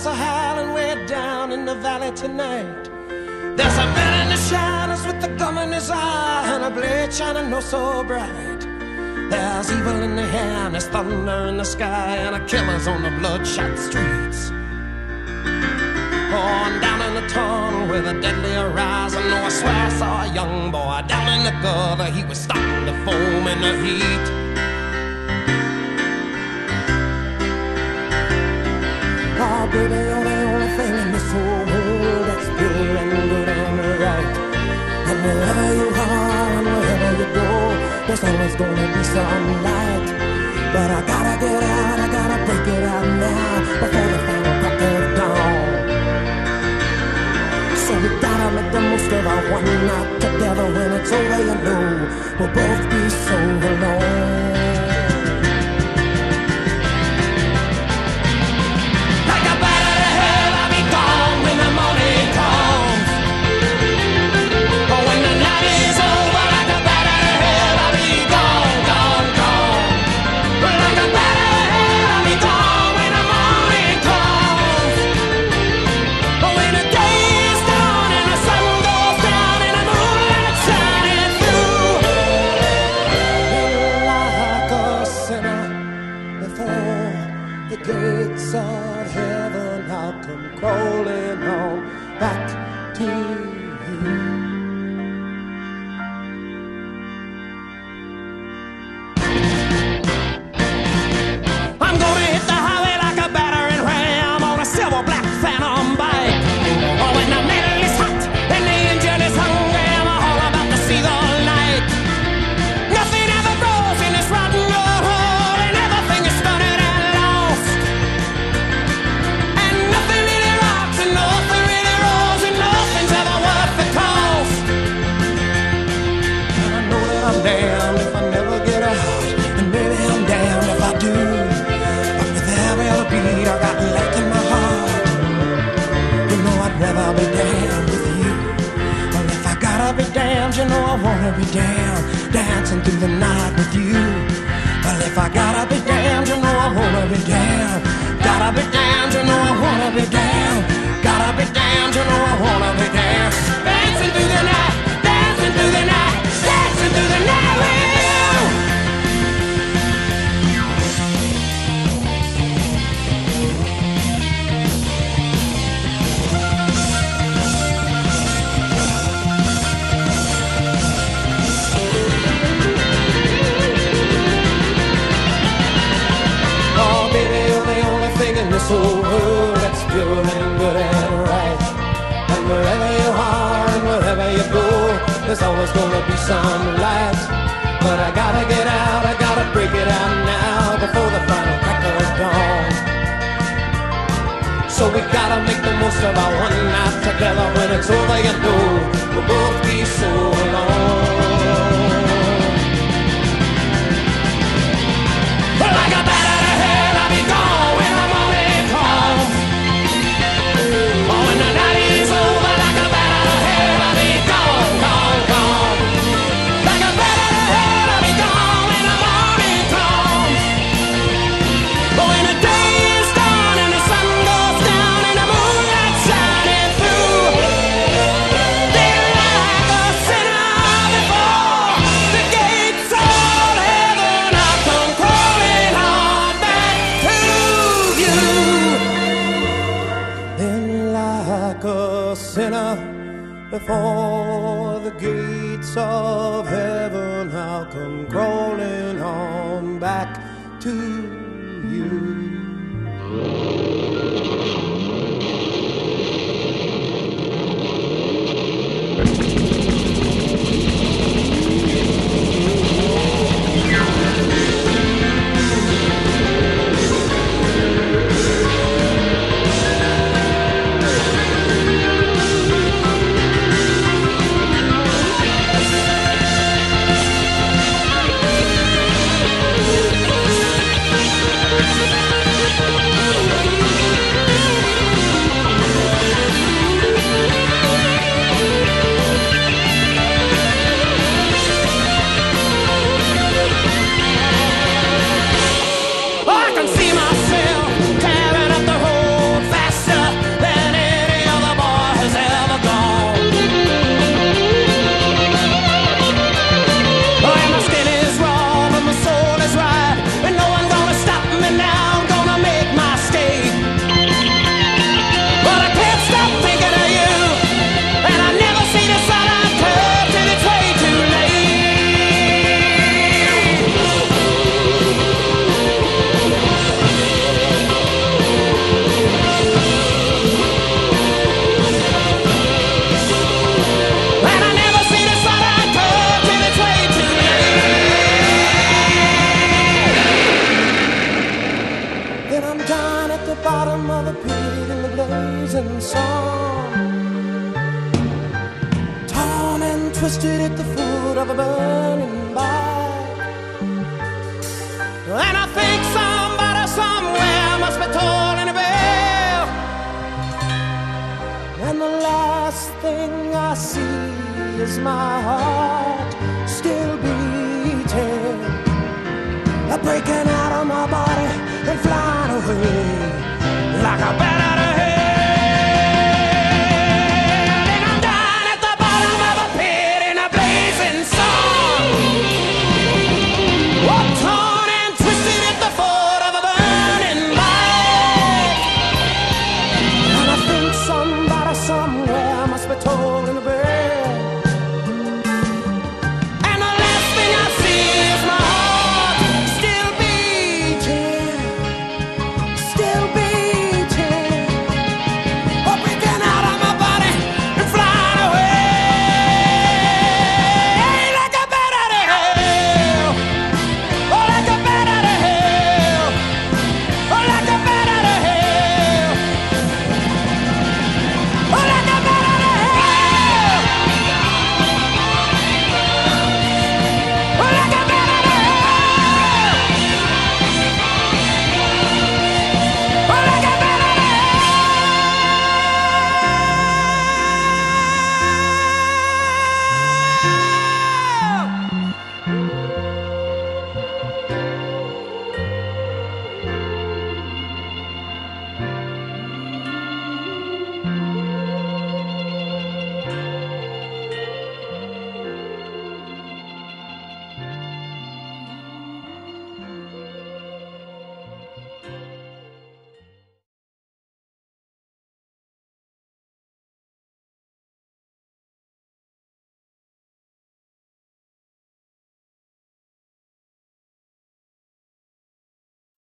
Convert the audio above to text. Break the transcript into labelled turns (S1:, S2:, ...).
S1: stars are howling way down in the valley tonight. There's a man in the shadows with a gun in his eye and a blade shining oh so bright. There's evil in the air and there's thunder in the sky and a killer's on the bloodshot streets. Oh, and down in the tunnel with a deadly horizon, oh, I swear I saw a young boy down in the gutter. He was starting to foam in the heat. Oh, baby, you're the only thing in this whole world that's pure and good and right. And wherever you are and wherever you go, there's always gonna be some light. But I gotta get out, I gotta break it out now before the final crack of dawn. So we gotta make the most of our one night together. When it's over, you know we'll both be so alone. Like a bat out of hell, I'll be gone when the morning comes. But when the night is over, like a bat out of hell, I'll be gone, gone, gone. Like a bat out of hell, I'll be gone when the morning comes. But when the day is done and the sun goes down and the moonlight shining through, like a sinner before the gates of heaven, I'll come crawling on back to you. I'm gonna hit the highway like a battering ram on a silver black phantom bike. Oh, when the metal is hot and the engine is hungry, I'm all about to see the light. Nothing ever grows in this rotten old hole, and everything is stunted and lost. And nothing really rocks and nothing really rolls, and nothing's ever worth the cost. And I know that I'm damned if I never get out, and maybe I'm damned if I do. But with every other beat I got left in my heart, you know I'd rather be damned with you. Well, if I gotta be damned, you know I wanna be damned, dancing through the night with you. Well, if I gotta be damned, you know I wanna be damned. Gotta be damned, you know I wanna be damned. Gotta be damned, you know I wanna be damned. Dancing through the night, dancing through the night, dancing through the night with you. Oh, baby, you're the only thing in this whole world that's pure and good and right. And wherever you are and wherever you go, there's always gonna be some light. But I gotta get out, I gotta break it out now before the final crack of dawn. So we gotta make the most of our one night together. When it's over, you know we'll both be so alone. Like a bat out of hell, I'll be gone when the morning comes. Oh, when the night is over, like a bat out of hell, I'll be gone, gone, gone. Like a bat out of hell, I'll be gone when the morning comes. But when the day is done and the sun goes down and the moonlight shining through, then like a sinner before the gates of heaven, I'll come crawling on back to you. Then like a sinner before the gates of heaven, I'll come crawling on back to you. twisted at the foot of a burning bike. And I think somebody somewhere must be tolling a bell. And the last thing I see is my heart